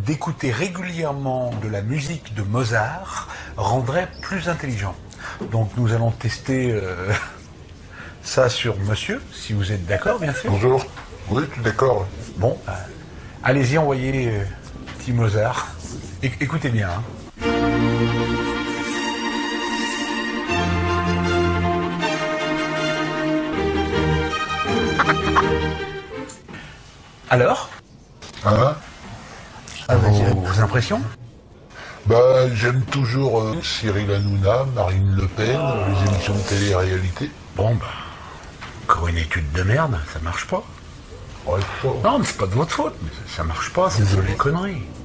d'écouter régulièrement de la musique de Mozart rendrait plus intelligent. Donc nous allons tester ça sur monsieur, si vous êtes d'accord, bien sûr. Bonjour. Oui, tout d'accord. Bon, allez-y, envoyez petit Mozart. Écoutez bien. Hein. Alors, Hein? vos impressions? Bah, j'aime toujours Cyril Hanouna, Marine Le Pen, les émissions de télé-réalité. Bon, bah, encore une étude de merde, ça marche pas. Ouais, ça. Non, mais c'est pas de votre faute, mais ça marche pas, c'est de les conneries.